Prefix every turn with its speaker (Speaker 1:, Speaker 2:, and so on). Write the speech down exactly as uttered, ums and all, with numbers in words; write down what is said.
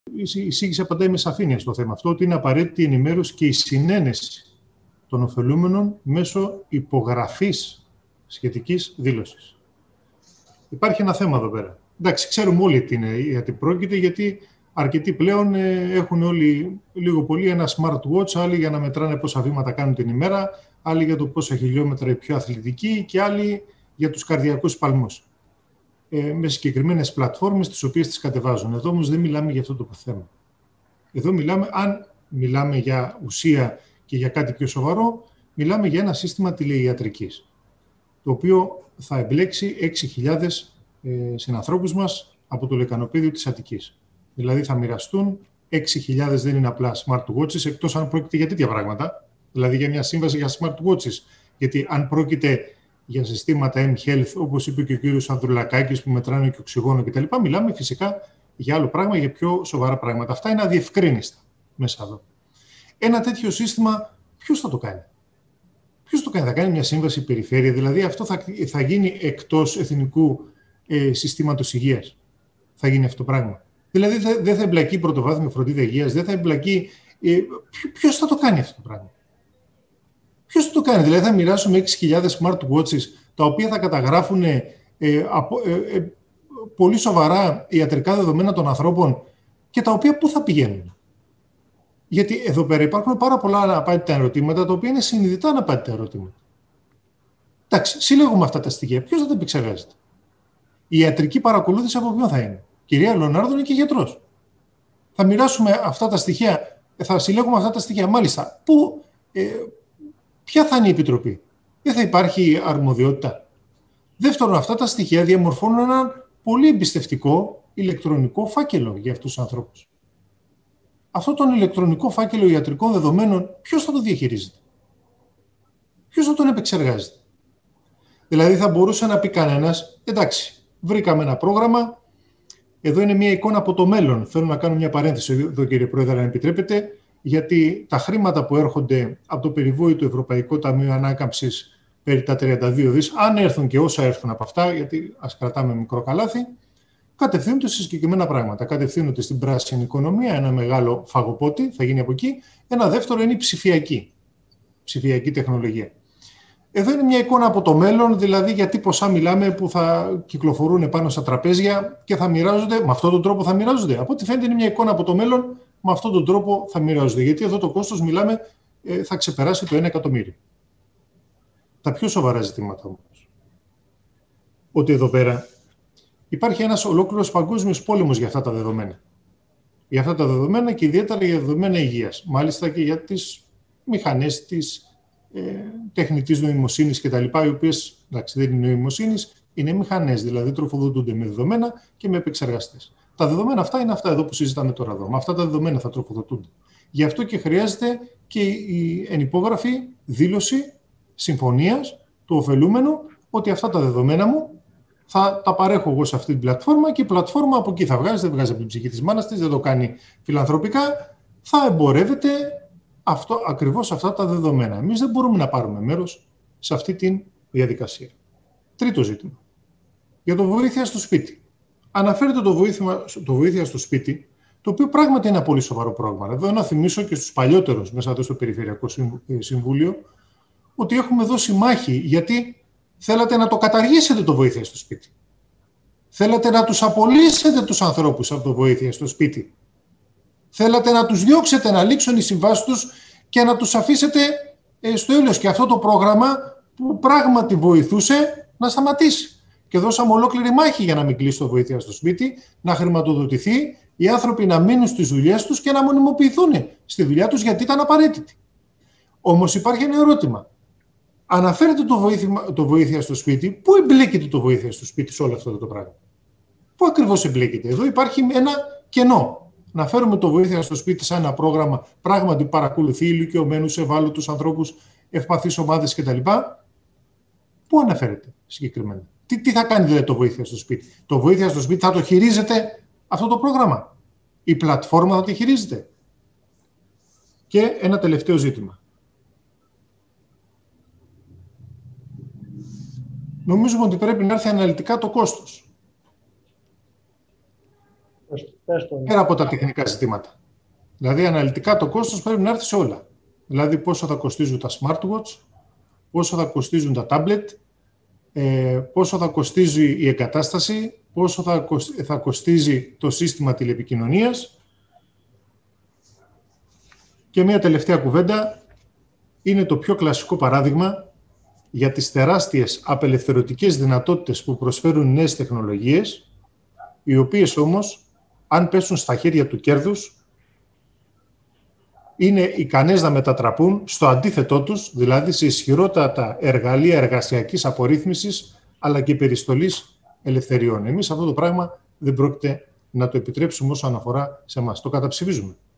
Speaker 1: εισήγηση απαντάει με σαφήνεια στο θέμα αυτό, ότι είναι απαραίτητη η ενημέρωση και η συνένεση των ωφελούμενων μέσω υπογραφής σχετικής δήλωσης. Υπάρχει ένα θέμα εδώ πέρα. Εντάξει, ξέρουμε όλοι τι είναι, γιατί πρόκειται, γιατί αρκετοί πλέον ε, έχουν όλοι λίγο πολύ ένα smartwatch, άλλοι για να μετράνε πόσα βήματα κάνουν την ημέρα, άλλοι για το πόσα χιλιόμετρα είναι πιο αθλητικοί και άλλοι για τους καρδιακούς σπαλμούς. Ε, με συγκεκριμένες πλατφόρμες τις οποίες τις κατεβάζουν. Εδώ όμως δεν μιλάμε για αυτό το θέμα. Εδώ μιλάμε, αν μιλάμε για ουσία και για κάτι πιο σοβαρό, μιλάμε για ένα σύστημα τηλεϊατρικής, το οποίο θα εμπλέξει έξι χιλιάδες ε, συνανθρώπους μας από το λεκανοπέδιο της Αττικής. Δηλαδή θα μοιραστούν έξι χιλιάδες, δεν είναι απλά smartwatches, εκτός αν πρόκειται για τέτοια πράγματα, δηλαδή για μια σύμβαση για smartwatches. Γιατί αν πρόκειται για συστήματα mHealth, όπως είπε και ο κύριος Ανδρουλακάκης, που μετράνε και οξυγόνο κτλ., μιλάμε φυσικά για άλλο πράγμα, για πιο σοβαρά πράγματα. Αυτά είναι αδιευκρίνιστα μέσα εδώ. Ένα τέτοιο σύστημα, ποιος θα το κάνει? Ποιος το κάνει? Θα κάνει μια σύμβαση περιφέρεια, δηλαδή αυτό θα, θα γίνει εκτός εθνικού ε, συστήματος υγείας. Θα γίνει αυτό το πράγμα. Δηλαδή δεν θα εμπλακεί η πρωτοβάθμια φροντίδα υγείας, δεν θα εμπλακεί. Ε, ποιος θα το κάνει αυτό το πράγμα? Ποιος θα το κάνει? Δηλαδή θα μοιράσουμε έξι χιλιάδες smartwatches, τα οποία θα καταγράφουν ε, ε, απο, ε, ε, πολύ σοβαρά ιατρικά δεδομένα των ανθρώπων και τα οποία πού θα πηγαίνουν? Γιατί εδώ πέρα υπάρχουν πάρα πολλά αναπάντητα ερωτήματα, τα οποία είναι συνειδητά αναπάντητα ερωτήματα. Εντάξει, συλλέγουμε αυτά τα στοιχεία. Ποιος θα τα επεξεργάζεται? Η ιατρική παρακολούθηση από ποιον θα είναι? Κυρία Λεωνάρδου είναι και γιατρός. Θα μοιράσουμε αυτά τα στοιχεία, θα συλλέγουμε αυτά τα στοιχεία. Μάλιστα, πού, ε, ποια θα είναι η επιτροπή? Δεν θα υπάρχει αρμοδιότητα. Δεύτερον, αυτά τα στοιχεία διαμορφώνουν έναν πολύ εμπιστευτικό ηλεκτρονικό φάκελο για αυτούς τους ανθρώπους. Αυτό τον ηλεκτρονικό φάκελο ιατρικών δεδομένων, ποιος θα το διαχειρίζεται? Ποιος θα τον επεξεργάζεται? Δηλαδή θα μπορούσε να πει κανένας, εντάξει, βρήκαμε ένα πρόγραμμα, εδώ είναι μια εικόνα από το μέλλον. Θέλω να κάνω μια παρένθεση εδώ, κύριε Πρόεδρε, αν επιτρέπετε, γιατί τα χρήματα που έρχονται από το περιβόητο Ευρωπαϊκό Ταμείο Ανάκαμψης, περί τα τριάντα δύο δις, αν έρθουν και όσα έρθουν από αυτά, γιατί ας κρατάμε μικρό καλάθι, κατευθύνονται σε συγκεκριμένα πράγματα. Κατευθύνονται στην πράσινη οικονομία, ένα μεγάλο φαγοπότη θα γίνει από εκεί. Ένα δεύτερο είναι η ψηφιακή, ψηφιακή τεχνολογία. Εδώ είναι μια εικόνα από το μέλλον, δηλαδή γιατί ποσά μιλάμε που θα κυκλοφορούν πάνω στα τραπέζια και θα μοιράζονται, με αυτόν τον τρόπο θα μοιράζονται. Από ό,τι φαίνεται είναι μια εικόνα από το μέλλον, με αυτόν τον τρόπο θα μοιράζονται. Γιατί εδώ το κόστος, μιλάμε, θα ξεπεράσει το ένα εκατομμύριο. Τα πιο σοβαρά ζητήματα όμως. Ότι εδώ πέρα υπάρχει ένας ολόκληρος παγκόσμιος πόλεμος για αυτά τα δεδομένα. Για αυτά τα δεδομένα και ιδιαίτερα για δεδομένα υγείας. Μάλιστα και για τις μηχανές της ε, τεχνητής νοημοσύνης κτλ. Οι οποίες, εντάξει, δεν είναι νοημοσύνης, είναι μηχανές, δηλαδή τροφοδοτούνται με δεδομένα και με επεξεργαστές. Τα δεδομένα αυτά είναι αυτά εδώ που συζητάμε τώρα εδώ. Με αυτά τα δεδομένα θα τροφοδοτούνται. Γι' αυτό και χρειάζεται και η ενυπόγραφη δήλωση συμφωνίας του ωφελούμενου ότι αυτά τα δεδομένα μου θα τα παρέχω εγώ σε αυτή την πλατφόρμα και η πλατφόρμα από εκεί θα βγάζει, δεν βγάζει από την ψυχή της μάνας της, δεν το κάνει φιλανθρωπικά, θα εμπορεύεται αυτό, ακριβώς αυτά τα δεδομένα. Εμείς δεν μπορούμε να πάρουμε μέρος σε αυτή τη διαδικασία. Τρίτο ζήτημα. Για το βοήθεια στο σπίτι. Αναφέρεται το βοήθεια, το βοήθεια στο σπίτι, το οποίο πράγματι είναι ένα πολύ σοβαρό πρόγραμμα. Εδώ να θυμίσω και στους παλιότερους μέσα εδώ στο Περιφερειακό Συμβούλιο ότι έχουμε δώσει μάχη γιατί θέλατε να το καταργήσετε το βοήθεια στο σπίτι. Θέλατε να τους απολύσετε τους ανθρώπους από το βοήθεια στο σπίτι. Θέλατε να τους διώξετε να λήξουν οι συμβάσεις τους και να τους αφήσετε στο έλεος. Και αυτό το πρόγραμμα που πράγματι βοηθούσε να σταματήσει. Και δώσαμε ολόκληρη μάχη για να μην κλείσει το βοήθεια στο σπίτι, να χρηματοδοτηθεί, οι άνθρωποι να μείνουν στις δουλειές τους και να μονιμοποιηθούν στη δουλειά τους γιατί ήταν απαραίτητοι. Όμως υπάρχει ένα ερώτημα. Αναφέρεται το βοήθεια, το βοήθεια στο σπίτι. Πού εμπλέκεται το βοήθεια στο σπίτι σε όλο αυτό το πράγμα? Πού ακριβώς εμπλέκεται? Εδώ υπάρχει ένα κενό. Να φέρουμε το βοήθεια στο σπίτι σαν ένα πρόγραμμα πράγματι παρακολουθεί ηλικιωμένους, ευάλωτους ανθρώπους, ευπαθείς ομάδες κτλ. Πού αναφέρεται συγκεκριμένα? Τι, τι θα κάνει δηλαδή το βοήθεια στο σπίτι? Το βοήθεια στο σπίτι θα το χειρίζεται αυτό το πρόγραμμα? Η πλατφόρμα θα το χειρίζεται? Και ένα τελευταίο ζήτημα. Νομίζουμε ότι πρέπει να έρθει αναλυτικά το κόστος. πέρα από τα τεχνικά ζητήματα. Δηλαδή, αναλυτικά το κόστος πρέπει να έρθει σε όλα. Δηλαδή, πόσο θα κοστίζουν τα smartwatch, πόσο θα κοστίζουν τα tablet, ε, πόσο θα κοστίζει η εγκατάσταση, πόσο θα, θα κοστίζει το σύστημα τηλεπικοινωνίας. Και μια τελευταία κουβέντα, είναι το πιο κλασικό παράδειγμα για τις τεράστιες απελευθερωτικές δυνατότητες που προσφέρουν νέες τεχνολογίες, οι οποίες όμως, αν πέσουν στα χέρια του κέρδους, είναι ικανές να μετατραπούν στο αντίθετό τους, δηλαδή σε ισχυρότατα εργαλεία εργασιακής απορρίθμισης, αλλά και περιστολής ελευθεριών. Εμείς αυτό το πράγμα δεν πρόκειται να το επιτρέψουμε όσον αφορά σε εμάς. Το καταψηφίζουμε.